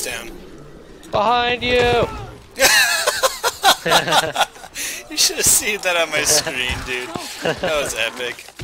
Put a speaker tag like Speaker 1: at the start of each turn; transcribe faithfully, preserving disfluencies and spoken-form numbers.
Speaker 1: down.
Speaker 2: Behind you!
Speaker 1: You should have seen that on my screen, dude. That was epic.